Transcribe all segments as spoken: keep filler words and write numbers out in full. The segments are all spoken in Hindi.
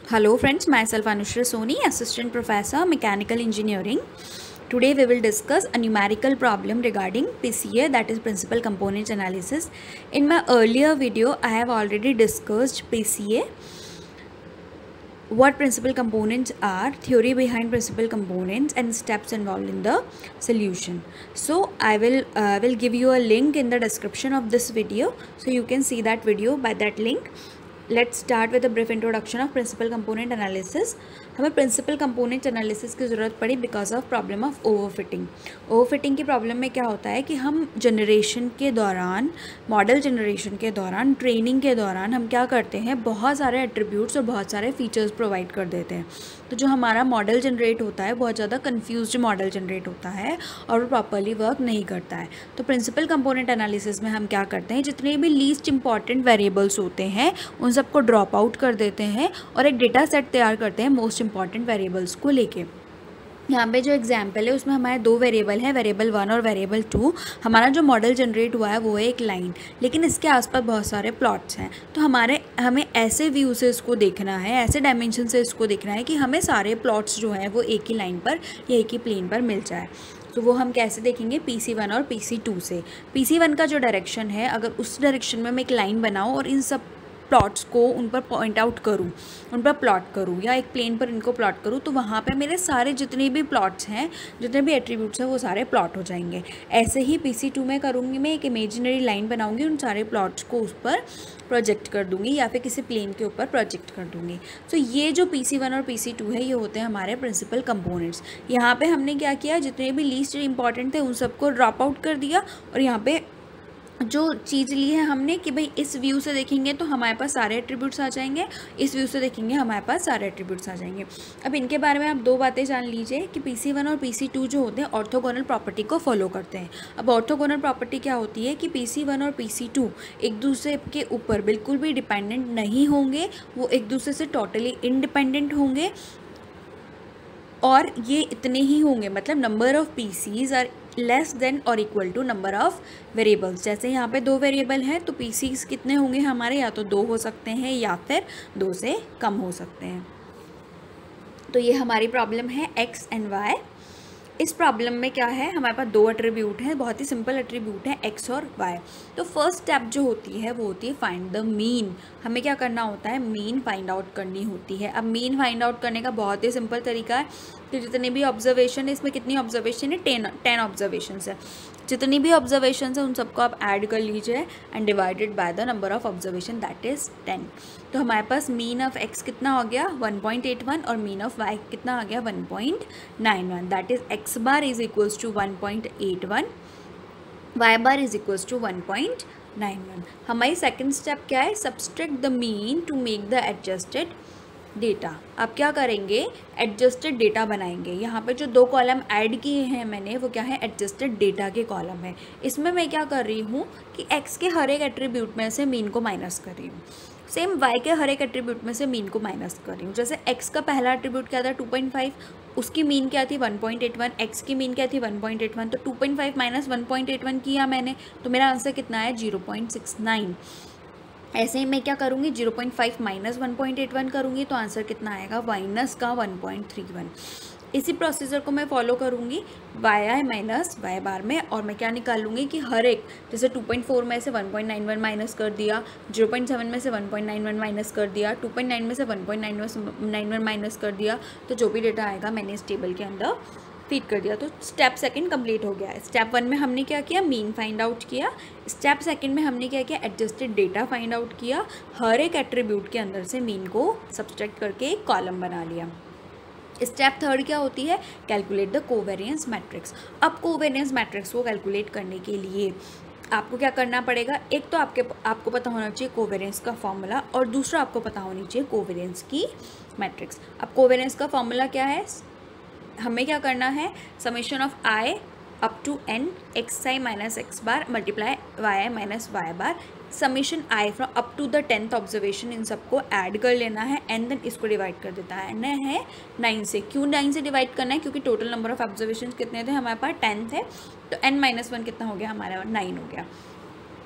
Hello friends, myself Anushra Soni, Assistant Professor, Mechanical Engineering. Today we will discuss a numerical problem regarding P C A, that is Principal Component Analysis. In my earlier video, I have already discussed P C A, what principal components are, theory behind principal components and steps involved in the solution. So I will uh, will give you a link in the description of this video, so you can see that video by that link. Let's start with a brief introduction of principal component analysis. हमें principal component analysis की ज़रूरत पड़ी because of problem of overfitting. Overfitting की problem में क्या होता है कि हम generation के दौरान, model generation के दौरान, training के दौरान हम क्या करते हैं, बहुत सारे attributes और बहुत सारे features provide कर देते हैं. तो जो हमारा मॉडल जनरेट होता है बहुत ज़्यादा कन्फ्यूज्ड मॉडल जनरेट होता है और वो प्रॉपरली वर्क नहीं करता है. तो प्रिंसिपल कंपोनेंट एनालिसिस में हम क्या करते हैं, जितने भी लीस्ट इंपॉर्टेंट वेरिएबल्स होते हैं उन सबको ड्रॉप आउट कर देते हैं और एक डेटा सेट तैयार करते हैं मोस्ट इंपॉर्टेंट वेरिएबल्स को लेके. यहाँ पे जो एग्जाम्पल है उसमें हमारे दो वेरिएबल हैं, वेरिएबल वन और वेरिएबल टू. हमारा जो मॉडल जनरेट हुआ है वो है एक लाइन, लेकिन इसके आसपास बहुत सारे प्लॉट्स हैं. तो हमारे हमें ऐसे व्यू से इसको देखना है, ऐसे डायमेंशन से इसको देखना है कि हमें सारे प्लॉट्स जो हैं वो एक ही लाइन पर या एक ही प्लेन पर मिल जाए. तो वो हम कैसे देखेंगे, पी सी वन और पी सी टू से. पी सी वन का जो डायरेक्शन है, अगर उस डायरेक्शन में मैं एक लाइन बनाऊँ और इन सब प्लॉट्स को उन पर पॉइंट आउट करूँ, उन पर प्लॉट करूँ या एक प्लेन पर इनको प्लॉट करूँ, तो वहाँ पे मेरे सारे जितने भी प्लॉट्स हैं, जितने भी एट्रीब्यूट्स हैं वो सारे प्लॉट हो जाएंगे. ऐसे ही पी सी टू में करूँगी, मैं एक इमेजिनरी लाइन बनाऊँगी, उन सारे प्लॉट्स को उस पर प्रोजेक्ट कर दूँगी या फिर किसी प्लेन के ऊपर प्रोजेक्ट कर दूँगी. तो ये जो पी सी वन और पी सी टू है ये होते हैं हमारे प्रिंसिपल कंपोनेंट्स. यहाँ पर हमने क्या किया, जितने भी लीस्ट इंपॉर्टेंट थे उन सबको ड्रॉप आउट कर दिया और यहाँ पर जो चीज़ ली है हमने कि भाई इस व्यू से देखेंगे तो हमारे पास सारे एट्रीब्यूट्स आ जाएंगे, इस व्यू से देखेंगे हमारे पास सारे एट्रीब्यूट्स आ जाएंगे. अब इनके बारे में आप दो बातें जान लीजिए कि पी सी वन और पी सी टू जो होते हैं ऑर्थोगोनल प्रॉपर्टी को फॉलो करते हैं. अब ऑर्थोगोनल प्रॉपर्टी क्या होती है कि पी सी वन और पी सी टू एक दूसरे के ऊपर बिल्कुल भी डिपेंडेंट नहीं होंगे, वो एक दूसरे से टोटली इंडिपेंडेंट होंगे और ये इतने ही होंगे, मतलब number of PCs are less than और equal to number of variables. जैसे यहाँ पे दो वेरिएबल हैं तो पीसीज कितने होंगे हमारे, या तो दो हो सकते हैं या फिर दो से कम हो सकते हैं. तो ये हमारी प्रॉब्लम है एक्स एंड वाई. इस प्रॉब्लम में क्या है, हमारे पास दो एट्रीब्यूट हैं, बहुत ही सिंपल एट्रीब्यूट है एक्स और वाई. तो फर्स्ट स्टेप जो होती है वो होती है फाइंड द मीन. हमें क्या करना होता है, मीन फाइंड आउट करनी होती है. अब मीन फाइंड आउट करने का बहुत ही सिंपल तरीका है कि जितने भी ऑब्जर्वेशन है, इसमें कितनी ऑब्जर्वेशन है, टेन टेन ऑब्जर्वेशन है. जितनी भी ऑब्जर्वेशन है उन सबको आप ऐड कर लीजिए and divided by the number of observation, that is ten. तो हमारे पास मीन ऑफ एक्स कितना हो गया, वन पॉइंट एट वन और मीन ऑफ वाई कितना आ गया, one point nine one. That is X bar is equals to one point eight one, Y bar is equals to one point nine one. हमारी सेकेंड स्टेप क्या है, subtract the mean to make the adjusted data. आप क्या करेंगे, एडजस्टेड डेटा बनाएंगे. यहाँ पे जो दो कॉलम ऐड किए हैं मैंने वो क्या है, एडजस्टेड डेटा के कॉलम है. इसमें मैं क्या कर रही हूँ कि एक्स के हर एक एट्रीब्यूट में से मीन को माइनस कर रही हूँ, सेम वाई के हर एक एट्रीब्यूट में से मीन को माइनस कर रही हूँ. जैसे एक्स का पहला एट्रीब्यूट क्या था, टू पॉइंट फाइव, उसकी मीन क्या थी, one point eight one. X की मीन क्या थी, वन पॉइंट एट वन. तो two point five minus one point eight one किया मैंने, तो मेरा आंसर कितना है, जीरो पॉइंट सिक्स नाइन. ऐसे ही मैं क्या करूँगी, zero point five minus one point eight one करूँगी तो आंसर कितना आएगा, माइनस का वन पॉइंट थ्री वन. इसी प्रोसीजर को मैं फॉलो करूँगी Y I minus Y bar में, और मैं क्या निकाल लूँगी कि हर एक, जैसे टू पॉइंट फोर में से one point nine one minus कर दिया, जीरो पॉइंट सेवन में से one point nine one minus कर दिया, टू पॉइंट नाइन में से one point nine one minus कर दिया, तो जो भी डेटा आएगा मैंने इस टेबल के अंदर फीड कर दिया. तो स्टेप सेकंड कंप्लीट हो गया है. स्टेप वन में हमने क्या किया, मीन फाइंड आउट किया. स्टेप सेकंड में हमने क्या किया, एडजस्टेड डेटा फाइंड आउट किया. हर एक एट्रीब्यूट के अंदर से मीन को सब्सट्रैक्ट करके एक कॉलम बना लिया. स्टेप थर्ड क्या होती है, कैलकुलेट द कोवेरिएंस मैट्रिक्स. अब कोवेरिएंस मैट्रिक्स को कैलकुलेट करने के लिए आपको क्या करना पड़ेगा, एक तो आपके आपको पता होना चाहिए कोवेरिएंस का फॉर्मूला, और दूसरा आपको पता होनी चाहिए कोवेरिएंस की मैट्रिक्स. अब कोवेरिएंस का फॉर्मूला क्या है, हमें क्या करना है, summation of I up to N X I minus X bar multiply Y I minus Y bar, summation I from up to the tenth observation, इन सबको ऐड कर लेना है एंड देन इसको डिवाइड कर देता है न है नाइन से. क्यों नाइन से डिवाइड करना है, क्योंकि टोटल नंबर ऑफ ऑब्जर्वेशन कितने थे हमारे पास, टेन थे, तो एन माइनस वन कितना हो गया हमारा, नाइन हो गया.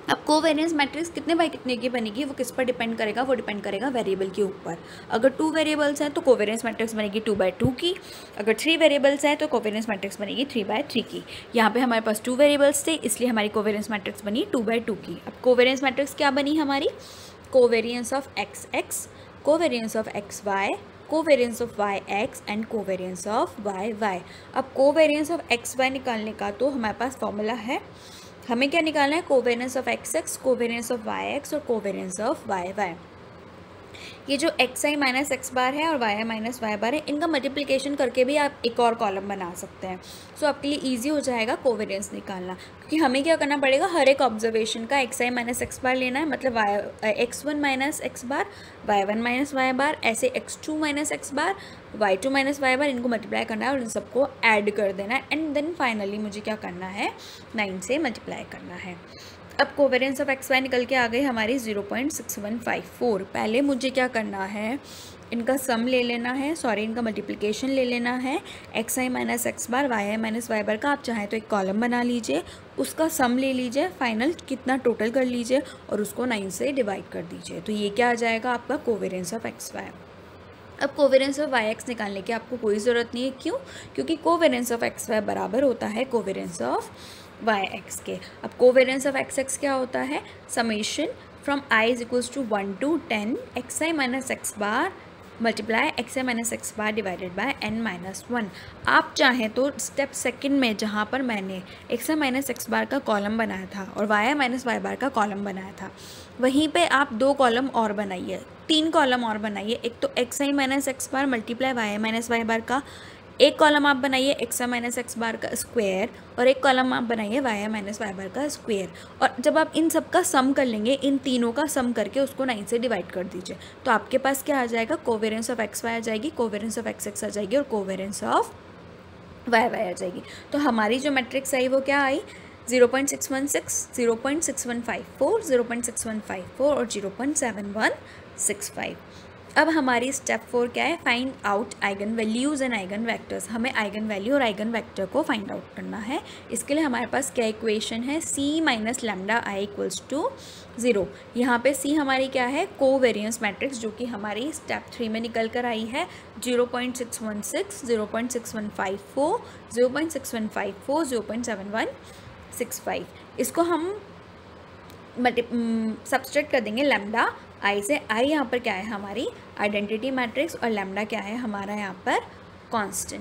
अब कोवेरिएंस मैट्रिक्स कितने बाय कितने की बनेगी वो किस पर डिपेंड करेगा, वो डिपेंड करेगा वेरिएबल के ऊपर। अगर टू वेरिएबल्स हैं तो कोवेरिएंस मैट्रिक्स बनेगी टू बाय टू की, अगर थ्री वेरिएबल्स हैं तो कोवेरिएंस मैट्रिक्स बनेगी थ्री बाय थ्री की। यहाँ पे हमारे पास टू वेरिएबल्स थे इसलिए हमारी कोवेरिएंस मैट्रिक्स बनी टू बाय टू की। अब कोवेरिएंस मैट्रिक्स क्या बनी हमारी, covariance of X X, covariance of X Y, covariance of Y X and covariance of Y Y. अब कोवेरिएंस ऑफ एक्स वाई निकालने का तो हमारे पास फॉर्मूला है, हमें क्या निकालना है, covariance of X X, covariance of Y X और कोवेरिएंस ऑफ वाई वाई। ये जो X I minus X bar है और Y I minus Y bar है, इनका मल्टीप्लिकेशन करके भी आप एक और कॉलम बना सकते हैं। सो आपके लिए इजी हो जाएगा कोवेरिएंस निकालना, क्योंकि हमें क्या करना पड़ेगा, हर एक ऑब्जर्वेशन का X I minus X bar लेना है, मतलब Y X one minus X bar, Y one minus Y bar, ऐसे X two minus X bar, Y two minus Y bar, इनको मल्टीप्लाई करना है और इन सबको ऐड कर देना है एंड देन फाइनली मुझे क्या करना है, नाइन से मल्टीप्लाई करना है। अब कोवेरिएंस ऑफ एक्स वाई निकल के आ गई हमारी zero point six one five four. पहले मुझे क्या करना है, इनका सम ले लेना है, सॉरी इनका मल्टीप्लिकेशन ले लेना है, X I minus X bar, Y I minus Y bar का आप चाहें तो एक कॉलम बना लीजिए, उसका सम ले लीजिए, फाइनल कितना टोटल कर लीजिए और उसको नाइन से डिवाइड कर दीजिए। तो ये क्या आ जाएगा आपका कोवेरिएंस ऑफ एक्स वाई। अब कोवेरिएंस ऑफ वाई एक्स निकालने की आपको कोई ज़रूरत नहीं है, क्यों, क्योंकि कोवेरिएंस ऑफ एक्स वाई बराबर होता है कोवेरिएंस ऑफ वाई एक्स के। अब कोवेरिएंस ऑफ एक्स एक्स क्या होता है, summation from I is equals to one to ten X I minus X bar multiply X I minus X bar divided by N minus one. आप चाहें तो स्टेप सेकंड में जहाँ पर मैंने X I minus X bar का कॉलम बनाया था और Y I minus Y bar का कॉलम बनाया था, वहीं पे आप दो कॉलम और बनाइए, तीन कॉलम और बनाइए। एक तो X I minus X bar multiply Y I minus Y bar का, एक कॉलम आप बनाइए X I minus X bar का स्क्वायर और एक कॉलम आप बनाइए Y I minus Y bar का स्क्वायर। और जब आप इन सब का सम कर लेंगे, इन तीनों का सम करके उसको नाइन से डिवाइड कर दीजिए, तो आपके पास क्या आ जाएगा, कोवेरिएंस ऑफ एक्स वाई आ जाएगी, कोवेरिएंस ऑफ एक्स एक्स आ जाएगी और कोवेरिएंस ऑफ वाई वाई आ जाएगी। तो हमारी जो मैट्रिक्स आई वो क्या आई, zero point six one six, zero point six one five four, zero point six one five four और zero point seven one six five. अब हमारी स्टेप फोर क्या है, find out eigen values and eigen vectors. हमें आइगन वैल्यू और आइगन वेक्टर को फाइंड आउट करना है। इसके लिए हमारे पास क्या इक्वेशन है, C minus lambda I equals to zero. यहाँ पे सी हमारी क्या है, कोवेरिएंस मैट्रिक्स, जो कि हमारी स्टेप थ्री में निकल कर आई है, zero point six one six, zero point six one five four, zero point six one five four, zero point seven one six five. इसको हम सब्सट्रैक्ट कर देंगे लैम्डा आई से। आई यहाँ पर क्या है हमारी आइडेंटिटी मैट्रिक्स और लैम्डा क्या है हमारा यहाँ पर कांस्टेंट।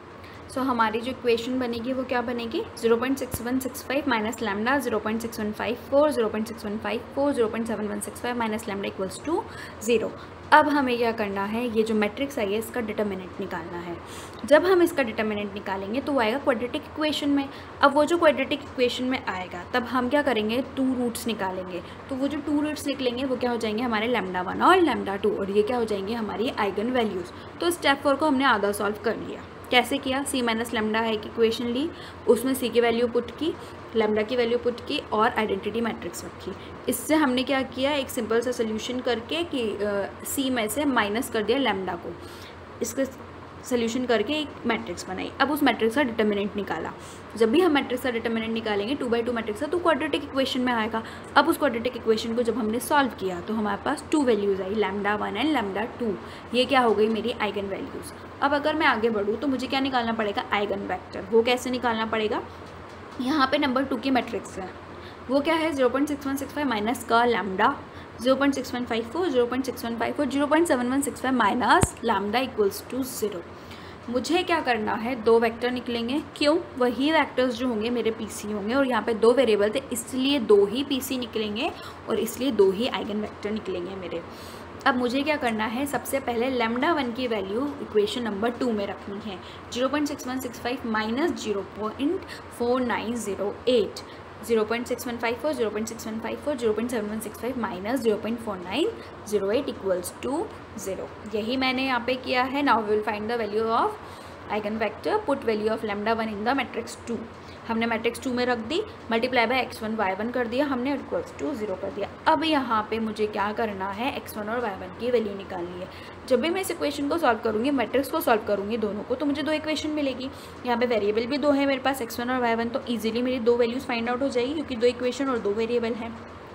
सो so, हमारी जो इक्वेशन बनेगी वो क्या बनेगी, zero point six one six five minus lambda zero point six one five four, zero point six one five four, zero point seven one six five minus lambda equals to zero. अब हमें क्या करना है, ये जो मैट्रिक्स आई है इसका डिटर्मिनेंट निकालना है। जब हम इसका डिटर्मिनेंट निकालेंगे तो वो आएगा क्वाड्रेटिक इक्वेशन में। अब वो जो क्वाड्रेटिक इक्वेशन में आएगा तब हम क्या करेंगे, टू रूट्स निकालेंगे। तो वो जो टू रूट्स निकलेंगे वो क्या हो जाएंगे हमारे लैम्डा वन और लैम्डा टू, और ये क्या हो जाएंगे हमारी आइगन वैल्यूज़। तो स्टेप फोर को हमने आधा सॉल्व कर लिया। कैसे किया, सी माइनस लैम्डा है एक इक्वेशन ली, उसमें सी की वैल्यू पुट की, लैम्डा की वैल्यू पुट की और आइडेंटिटी मैट्रिक्स रखी। इससे हमने क्या किया, एक सिंपल सा सोल्यूशन करके कि सी में से माइनस कर दिया लैम्डा को, इसके सोल्यूशन करके एक मैट्रिक्स बनाई। अब उस मैट्रिक्स का डिटर्मिनेंट निकाला। जब भी हम मैट्रिक्स का डिटर्मिनेंट निकालेंगे टू बाई टू मैट्रिक्स का, तो क्वाड्रेटिक इक्वेशन में आएगा। अब उस क्वाड्रेटिक इक्वेशन को जब हमने सॉल्व किया तो हमारे पास टू वैल्यूज़ आई, lambda one and lambda two. ये क्या हो गई मेरी आइगन वैल्यूज़। अब अगर मैं आगे बढ़ूँ तो मुझे क्या निकालना पड़ेगा, आइगन वेक्टर। वो कैसे निकालना पड़ेगा, यहाँ पे नंबर टू की मैट्रिक्स है, वो क्या है zero point six one six five minus का lambda, zero point six one five four, zero point six one five four, zero point seven one six five minus lambda equals to zero. मुझे क्या करना है, दो वेक्टर निकलेंगे। क्यों, वही वेक्टर्स जो होंगे मेरे पीसी होंगे, और यहाँ पे दो वेरिएबल थे इसलिए दो ही पीसी निकलेंगे और इसलिए दो ही आइगन वेक्टर निकलेंगे मेरे। अब मुझे क्या करना है, सबसे पहले लैम्डा वन की वैल्यू इक्वेशन नंबर टू में रखनी है, zero point six one six five minus zero point four nine zero eight, zero point six one five four, zero point six one five four, zero point seven one six five minus zero point four nine zero eight equals to zero. यही मैंने यहाँ पे किया है। Now we will find the value of eigen vector, put value of lambda one in the matrix two. हमने मैट्रिक्स टू में रख दी, multiply by X one Y one कर दिया हमने, इक्वल्स टू जीरो कर दिया। अब यहाँ पे मुझे क्या करना है, एक्स वन और वाई वन की वैल्यू निकालनी है। जब भी मैं इस इक्वेशन को सॉल्व करूँगी, मैट्रिक्स को सॉल्व करूँगी दोनों को, तो मुझे दो इक्वेशन मिलेगी। यहाँ पे वेरिएबल भी दो है मेरे पास, एक्स वन और वाई वन, तो ईजिली मेरी दो वैल्यूज़ फाइंड आउट हो जाएगी क्योंकि दो इक्वेशन और दो वेरिएबल हैं।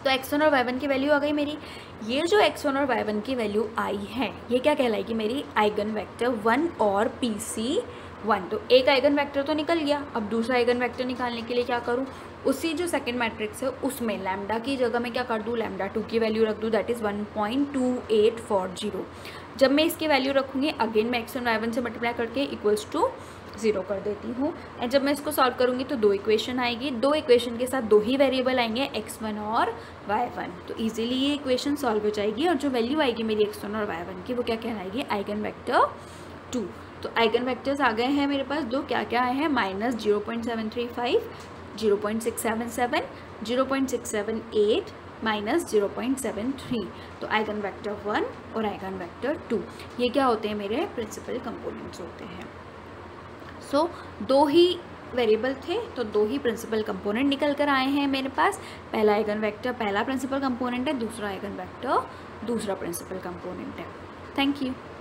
तो एक्स वन और वाई वन की वैल्यू आ गई मेरी। ये जो एक्स वन और वाई वन की वैल्यू आई है ये क्या कहलाएगी मेरी आइगन वेक्टर वन और पी सी वन। तो एक आइगन वेक्टर तो निकल गया, अब दूसरा आइगन वेक्टर निकालने के लिए क्या करूँ, उसी जो सेकंड मैट्रिक्स है उसमें लैम्डा की जगह मैं क्या कर दूँ, लैम्डा टू की वैल्यू रख दूँ, that is one point two eight four zero. जब मैं इसकी वैल्यू रखूँगी अगेन मैं एक्स वन वाई वन से मल्टीप्लाई करके इक्वल्स टू ज़ीरो कर देती हूँ। एंड जब मैं इसको सॉल्व करूँगी तो दो इक्वेशन आएगी, दो इक्वेशन के साथ दो ही वेरिएबल आएंगे एक्स वन और वाई वन। तो इजीली ये इक्वेशन सॉल्व हो जाएगी और जो वैल्यू आएगी मेरी एक्स वन और वाई वन की वो क्या कहलाएगी, आइगन वेक्टर टू। तो आइगन वेक्टर्स आ गए हैं मेरे पास दो, क्या क्या आए हैं, minus zero point seven three five, zero point six seven seven, zero point six seven eight, minus zero point seven three. तो आइगन वेक्टर वन और आइगन वेक्टर टू ये क्या होते हैं, मेरे प्रिंसिपल कंपोनेंट्स होते हैं। सो so, दो ही वेरिएबल थे तो दो ही प्रिंसिपल कंपोनेंट निकल कर आए हैं मेरे पास। पहला आइगन वेक्टर पहला प्रिंसिपल कंपोनेंट है, दूसरा आइगन वेक्टर दूसरा प्रिंसिपल कंपोनेंट है। Thank you.